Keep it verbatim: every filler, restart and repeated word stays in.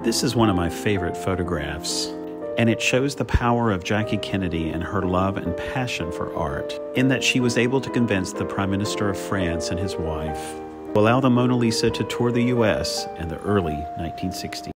This is one of my favorite photographs, and it shows the power of Jackie Kennedy and her love and passion for art, in that she was able to convince the Prime Minister of France and his wife to allow the Mona Lisa to tour the U S in the early nineteen sixties.